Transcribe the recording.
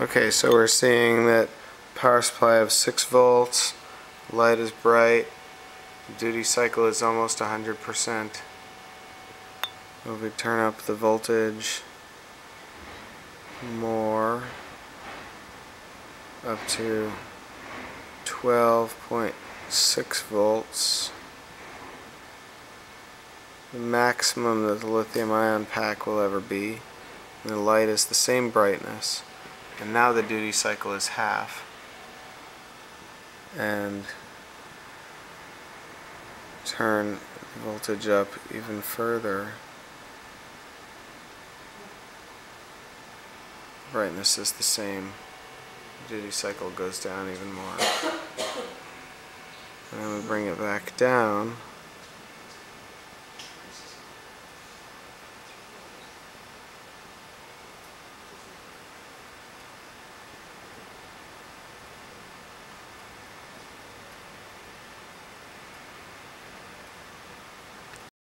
Okay, so we're seeing that power supply of 6 volts, light is bright, duty cycle is almost 100%. If we turn up the voltage more, up to 12.6 volts, the maximum that the lithium ion pack will ever be, and the light is the same brightness. And now the duty cycle is half. And turn the voltage up even further. Brightness is the same. Duty cycle goes down even more. And then we bring it back down.